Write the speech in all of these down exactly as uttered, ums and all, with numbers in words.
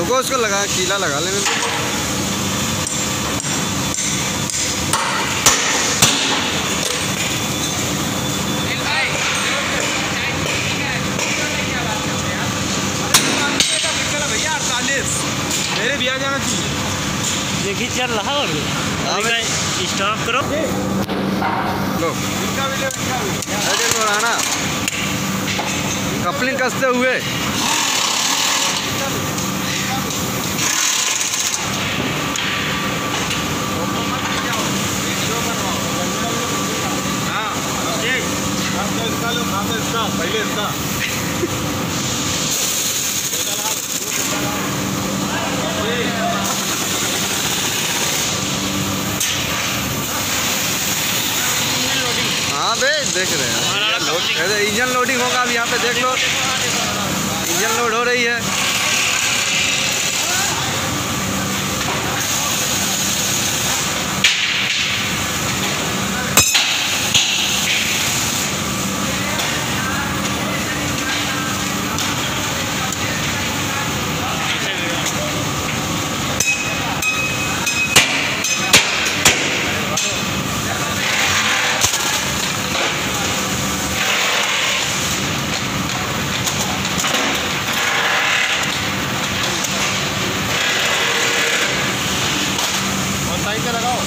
रुको उसको लगा, कीला लगा लेने दो। मेरे भी आ जाना चाहिए। देखिए चल रहा है अभी स्टॉप करो। लो इनका भी लो, इनका भी देखो राना कपलिंग कसते हुए। हाँ इसका लो, इसका पहले इसका हाँ बे देख रहे हैं इंजन लोडिंग होगा। अब यहाँ पे देख लो इंजन लोड हो रही है। साइड पे लगाओ।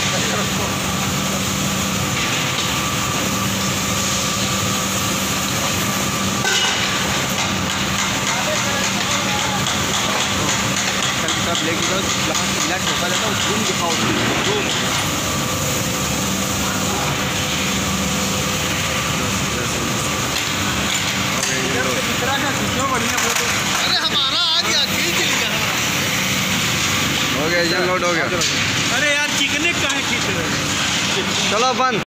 कल लेके जाओ, यहाँ से ब्लैक होता जाता है, जूम दिखाओ जूम। अरे हमारा आ गया, खींच लिया। हो गया इंजन लोड हो गया। अरे यार चिकने काहे खींच रहे हो? चलो बंद।